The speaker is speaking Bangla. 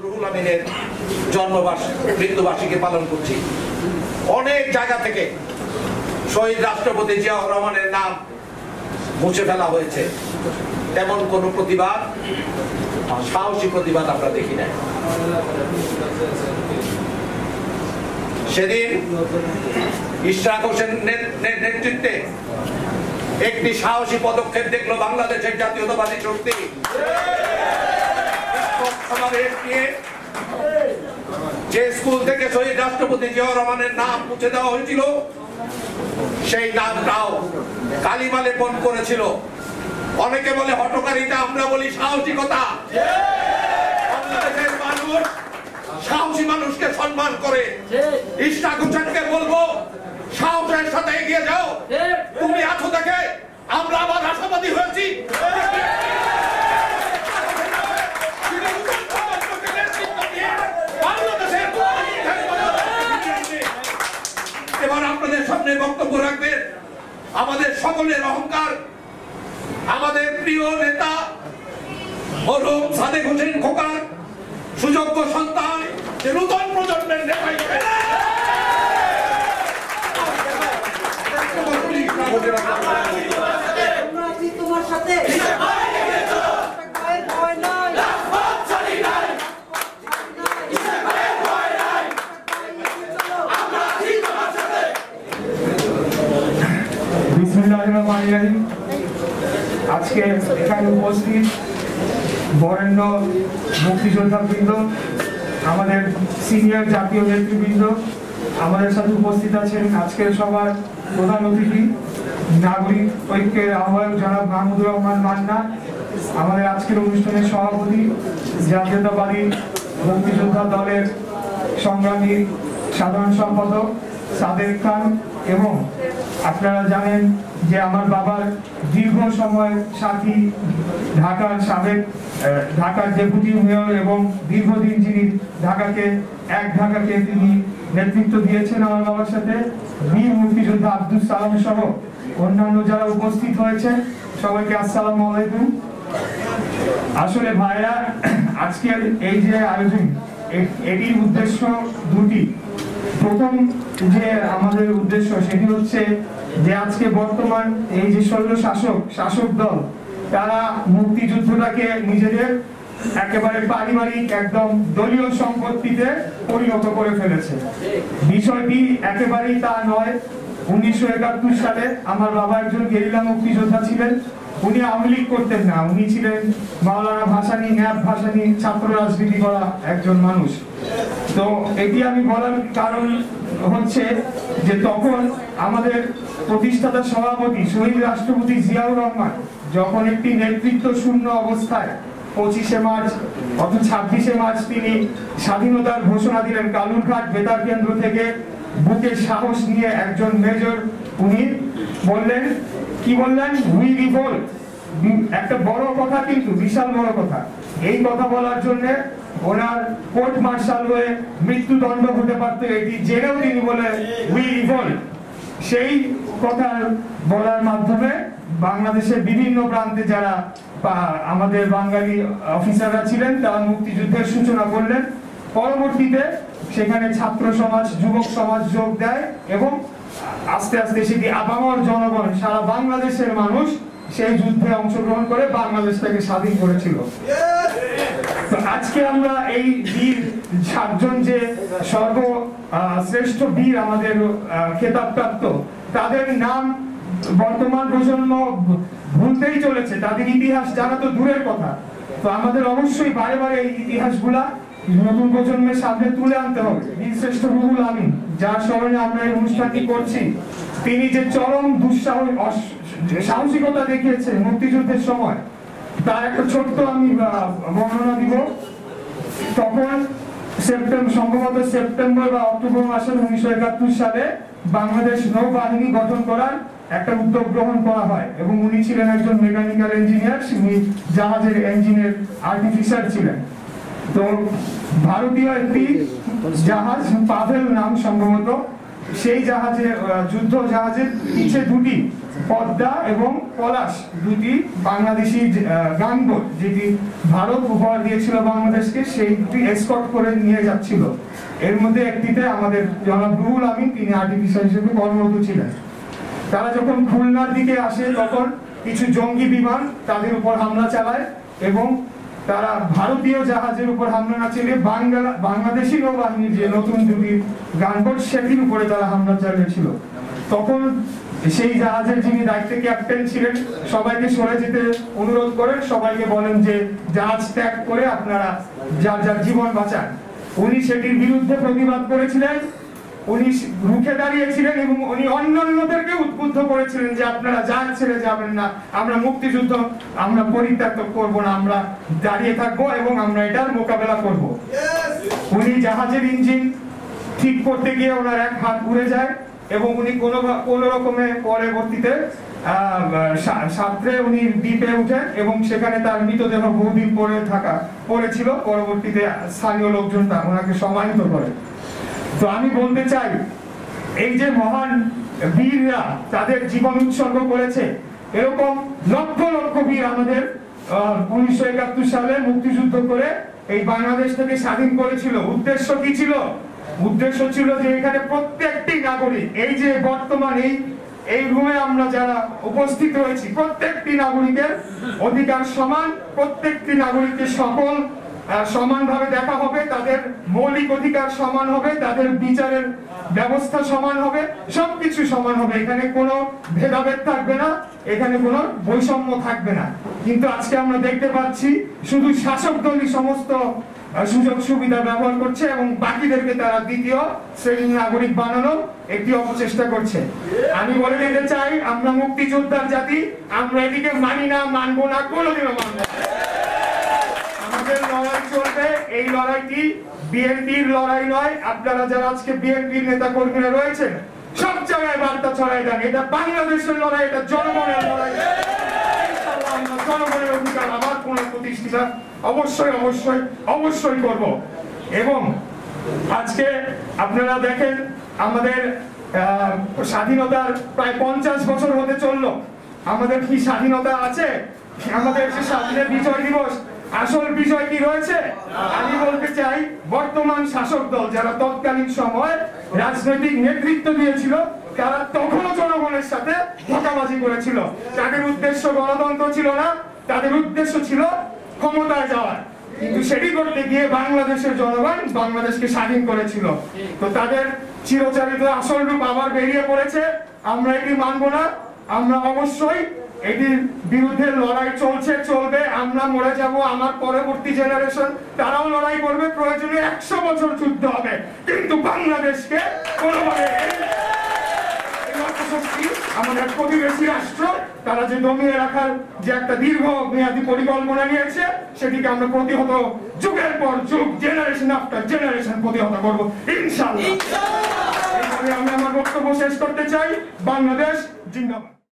রুহুল আমিনের মৃত্যুবার্ষিকী পালন করছি। অনেক জায়গা থেকে শহীদ রাষ্ট্রপতি জিয়াউর রহমানের নাম মুছে ফেলা হয়েছে, তেমন কোনো প্রতিবাদ, সাহসী প্রতিবাদ আমরা দেখি নাই। সেদিন ইশরাক হোসেনের নেতৃত্বে একটি সাহসী পদক্ষেপ দেখলো বাংলাদেশের জাতীয়তাবাদী শক্তি। যে স্কুল থেকে শহীদ রাষ্ট্রপতি জিয়াউর রহমানের নাম মুছে দেওয়া হয়েছিল, সেই নামটাও কালিমা লেপন করেছিল। অনেকে বলে হঠকারিতা, আমরা বলি সাহসিকতা। বাংলাদেশের মানুষ সাহসী মানুষকে সম্মান করে। ইশরাক হোসেনকে বলবো, সাহসের সাথে এগিয়ে যাও। তুমি আছো দেখে আমরা আবার আশাবাদী হয়েছি। এবার আপনাদের সামনে বক্তব্য রাখবেন আমাদের সকলের অহংকার, আমাদের প্রিয় নেতা মরহুম সাদেক হোসেন খোকার সুযোগ্য সন্তান, যে নতুন প্রজন্মের নেতা হিসেবে তোমার সাথে আজকে এখানে উপস্থিত বরেণ্য মুক্তিযোদ্ধা বৃন্দ, আমাদের সিনিয়র জাতীয় নেতৃবৃন্দ, আমাদের সাথে উপস্থিত আছেন আজকের সবার প্রধান অতিথি নাগরিক ঐক্যের আহ্বায়ক জনাব মাহমুদুর রহমান মান্না, আমাদের আজকের অনুষ্ঠানের সভাপতি জাতীয়তাবাদী মুক্তিযোদ্ধা দলের সংগ্রামী সাধারণ সম্পাদক সাদেক খান, এবং আপনারা জানেন যে আমার বাবার দীর্ঘ সময় সাথী ঢাকার সাবেক ঢাকার ডেপুটি মেয়র এবং দীর্ঘদিন যিনি ঢাকাকে তিনি নেতৃত্ব দিয়েছেন আমার বাবার সাথে, বীর মুক্তিযোদ্ধা আব্দুল সালাম সহ অন্যান্য যারা উপস্থিত হয়েছেন সবাইকে আসসালামু আলাইকুম। আসলে ভাইরা, আজকের এই যে আয়োজন, এটির উদ্দেশ্য দুটি। প্রথম যে আমাদের উদ্দেশ্য সেটি হচ্ছে যে আজকে বর্তমান এই যে শাসক দল, তারা মুক্তিযুদ্ধটাকে নিজেদের একেবারে পারিবারিক একদম দলীয় সম্পত্তিতে পরিণত করে ফেলেছে। বিষয়টি একেবারেই তা নয়। 1971 সালে আমার বাবা একজন গেরিলা মুক্তিযোদ্ধা ছিলেন। উনি আওয়ামী লীগ করতেন না, উনি ছিলেন মাওলানা ভাসানী, ন্যাপ ভাসানী, ছাত্র রাজনীতি করা একজন মানুষ। তো এটি আমি বলার কারণ হচ্ছে যে তখন আমাদের প্রতিষ্ঠাতা সভাপতি শহীদ রাষ্ট্রপতি জিয়াউর রহমান যখন একটি নেতৃত্ব শূন্য অবস্থায় 25শে মার্চ অথবা 26শে মার্চ তিনি স্বাধীনতার ঘোষণা দিলেন, কালুরঘাট বেতার কেন্দ্র থেকে বুকে সাহস নিয়ে একজন মেজর উনি বললেন, কি বললেন, উই রিভোল্ট। একটা বড় কথা, কিন্তু বিশাল বড় কথা। এই কথা বলার জন্য ওনার কোর্ট মার্শাল হয়ে মৃত্যুদণ্ড হতে পারত, এটি জেনেও তিনি বলে উই রিভোল্ট। সেই কথা বলার মাধ্যমে বাংলাদেশের বিভিন্ন প্রান্তে যারা আমাদের বাঙালি অফিসাররা ছিলেন তারা মুক্তিযুদ্ধের সূচনা করলেন। পরবর্তীতে সেখানে ছাত্র সমাজ, যুবক সমাজ যোগ দেয় এবং আস্তে আস্তে সেটি আপামর জনগণ, সারা বাংলাদেশের মানুষ সেই যুদ্ধে অংশগ্রহণ করে বাংলাদেশটাকে স্বাধীন করেছিল। তো আজকে আমরা এই বীর 7 জন যে সর্বশ্রেষ্ঠ বীর আমাদের খেতাবপ্রাপ্ত, তাদের নাম বর্তমান প্রজন্ম ভুলতেই চলেছে, তাদের ইতিহাস জানা তো দূরের কথা। তো আমাদের অবশ্যই বারে বারে এই ইতিহাসগুলা নতুন প্রজন্মের সামনে তুলে আনতে হবে। বীরশ্রেষ্ঠ রুহুল আমিন, যার স্মরণে আমরা এই অনুষ্ঠানটি করছি, তিনি যে চরম সাহসিকতা দেখিয়েছে মুক্তিযুদ্ধের সময়, তার একটা ছোট্ট আমি বর্ণনা দিব। তখন সম্ভবত সেপ্টেম্বর বা অক্টোবর মাসের 1971 সালে বাংলাদেশ নৌবাহিনী গঠন করার একটা উদ্যোগ গ্রহণ করা হয় এবং উনি ছিলেন একজন মেকানিক্যাল ইঞ্জিনিয়ার, উনি জাহাজের ইঞ্জিনের আর্টিফিশিয়াল ছিলেন। তো ভারতীয় একটি জাহাজ, পাভেল নাম সম্ভবত, সেই জাহাজে যুদ্ধ জাহাজের পিছে দুটি পদ্মা এবং পলাশ দুটি বাংলাদেশি গানবোট যেটি ভারত উপহার দিয়েছিল বাংলাদেশকে, সেইটি এসকর্ট করে নিয়ে যাচ্ছিল। এর মধ্যে একটিতে আমাদের জনাব রুহুল আমিন, তিনি আর্টিফিশিয়াল হিসেবে কর্মরত ছিলেন। তারা যখন খুলনার দিকে আসে তখন কিছু জঙ্গি বিমান তাদের উপর হামলা চালায় এবং তারা ভারতীয় জাহাজের উপর হামলা না চালিয়ে বাংলাদেশি নৌবাহিনীর যে নতুন দুটি গানবোট সেটির উপরে তারা হামলা চালিয়েছিল। তখন সেই জাহাজের যিনি দায়িত্বে ক্যাপ্টেন ছিলেন সবাইকে সরে যেতে অনুরোধ করেন, সবাইকে বলেন যে জাহাজ ত্যাগ করে আপনারা যার যার জীবন বাঁচান। উনি সেটির বিরুদ্ধে প্রতিবাদ করেছিলেন, উনি রুখে দাঁড়িয়েছিলেন এবং উনি অন্যান্যদেরকে উদ্বুদ্ধ করেছিলেন যে আপনারা জাহাজ ছেড়ে যাবেন না, আমরা মুক্তিযুদ্ধ আমরা পরিত্যাগ করব না, আমরা দাঁড়িয়ে থাকবো এবং আমরা এটার মোকাবেলা করব। উনি জাহাজের ইঞ্জিন ঠিক করতে গিয়ে ওনার এক হাত উড়ে যায় এবং উনি কোনো রকমে পরবর্তীতে সাঁতরে উনি দ্বীপে উঠেন এবং সেখানে তার মৃতদেহ বহুদিন পড়েছিল। পরবর্তীতে স্থানীয় লোকজন ওনাকে সম্মানিত করে। তো আমি বলতে চাই, এই যে মহান বীররা তাদের জীবন উৎসর্গ করেছে, এরকম লক্ষ লক্ষ বীর আমাদের 1971 সালে মুক্তিযুদ্ধ করে এই বাংলাদেশ থেকে স্বাধীন করেছিল। উদ্দেশ্য কি ছিল? উদ্দেশ্য ছিল যে এখানে প্রত্যেকটি নাগরিক, এই যে বর্তমান এই রুমে আমরা যারা উপস্থিত রয়েছি, প্রত্যেকটি নাগরিকের অধিকার সমান, প্রত্যেকটি নাগরিককে সকল সমানভাবে দেখা হবে, তাদের মৌলিক অধিকার সমান হবে, তাদের বিচারের ব্যবস্থা সমান হবে, সবকিছু সমান হবে। এখানে কোনো ভেদাভেদ থাকবে না, এখানে কোনো বৈষম্য থাকবে না। কিন্তু আজকে আমরা দেখতে পাচ্ছি শুধু শাসক দলই সমস্ত সুযোগ সুবিধা ব্যবহার করছে এবং বাকিদেরকে তারা দ্বিতীয় শ্রেণীর নাগরিক বানানোর একটি অপচেষ্টা করছে। আমি বলে দিতে চাই, আমরা মুক্তিযোদ্ধার জাতি, আমরা এটিকে মানি না, মানবো না, কোনোদিনও মানবো না। আমাদের লড়াই চলবে, এই লড়াইটি বিএনপির লড়াই নয়। আপনারা যারা আজকে বিএনপির নেতা কর্মীরা রয়েছেন সব জায়গায় বার্তা ছড়াই দেন, এটা বাংলাদেশের লড়াই, এটা জনগণের লড়াই। জনগণের অধিকার আমার পুনঃপ্রতিষ্ঠিত অবশ্যই অবশ্যই অবশ্যই করব। এবং আজকে আপনারা দেখেন আমাদের স্বাধীনতার প্রায় 50 বছর হতে চললো। আমাদের কি স্বাধীনতা আছে? আমাদের যে স্বাধীনের বিজয় দিবস, আসল বিষয় কি রয়েছে? আমি বলতে চাই, বর্তমান শাসক দল যারা তৎকালীন সময় রাজনৈতিক নেতৃত্ব দিয়েছিল তারা তখনও জনগণের সাথে ধোঁকাবাজি করেছিল। তাদের উদ্দেশ্য গণতন্ত্র ছিল না, তাদের উদ্দেশ্য ছিল ক্ষমতায় যাওয়ার। কিন্তু সেটি করতে গিয়ে বাংলাদেশের জনগণ বাংলাদেশকে স্বাধীন করেছিল। তো তাদের চিরচারিত আসল রূপ আবার বেরিয়ে পড়েছে। আমরা এটি মানব না, আমরা অবশ্যই এটির বিরুদ্ধে লড়াই চলবে। আমরা মরে যাব, আমার পরবর্তী জেনারেশন তারাও লড়াই করবে, প্রয়োজনে 100 বছর যুদ্ধ হবে, কিন্তু বাংলাদেশকে কোনোভাবে আমাদের প্রতিবেশী রাষ্ট্র তারা যে দমিয়ে রাখার যে একটা দীর্ঘ মেয়াদী পরিকল্পনা নিয়েছে সেটিকে আমরা প্রতিহত, যুগের পর যুগ, জেনারেশন আফটার জেনারেশন প্রতিহত করব ইনশাআল্লাহ। আমি আমার বক্তব্য শেষ করতে চাই। বাংলাদেশ জিন্দাবাদ।